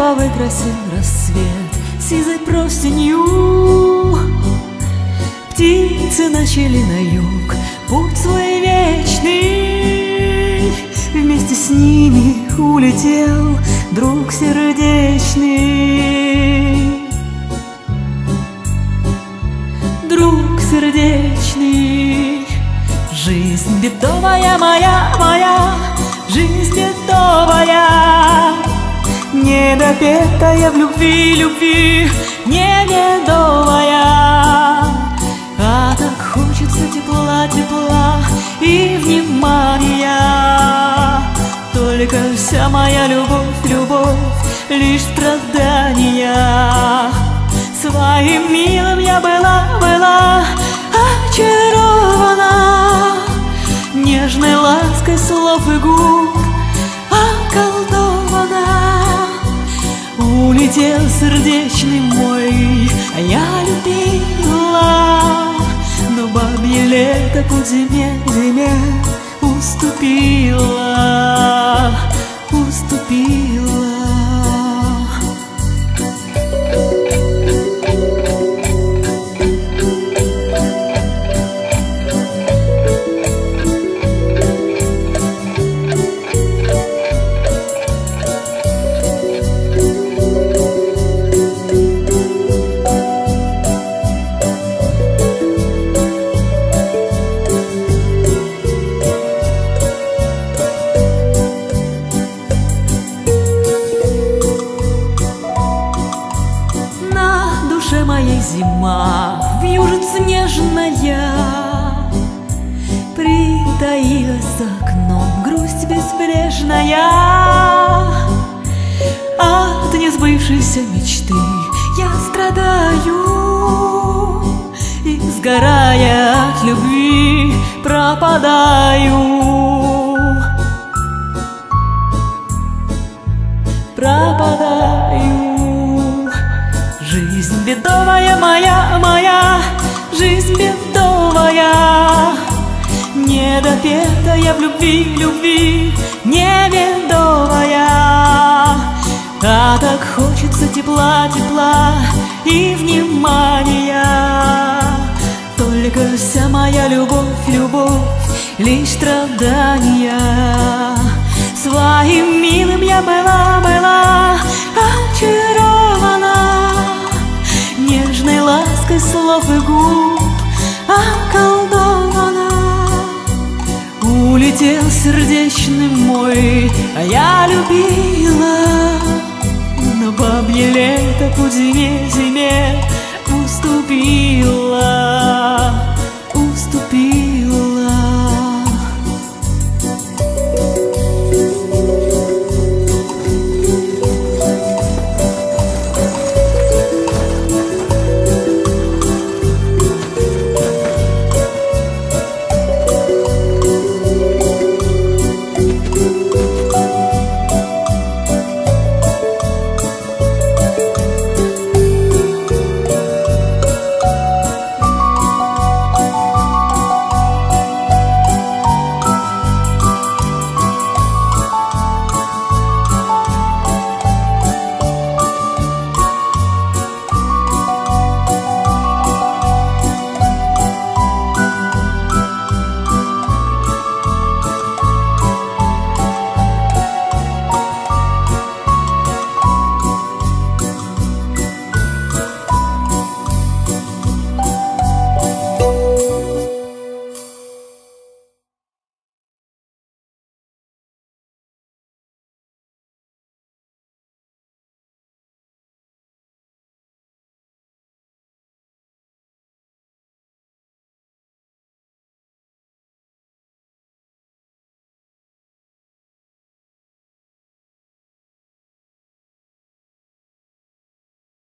выкрасил рассвет сизой простынью. Птицы начали на юг путь свой вечный, вместе с ними улетел друг сердечный. Друг сердечный, жизнь бедовая моя, жизнь бедовая, недопетая в любви, не медовая. А так хочется тепла и внимания. Только вся моя любовь, лишь страдания. Своим милым я была очарована, нежной лаской слов и губ околдована. Улетел сердечный мой, а я любила, но бабье лето путь зиме уступила. Моей зима вьюжится нежная, притаилась за окном грусть безбрежная. От несбывшейся мечты я страдаю, и, сгорая от любви, пропадаю. Жизнь бедовая моя, жизнь бедовая, недопетая в любви, не медовая. А так хочется тепла и внимания. Только вся моя любовь, лишь страдания. Своим милым я была очарована, нежной лаской слов и губ околдована. Улетел сердечный мой, а я любила, но бабье лето путь зиме уступила.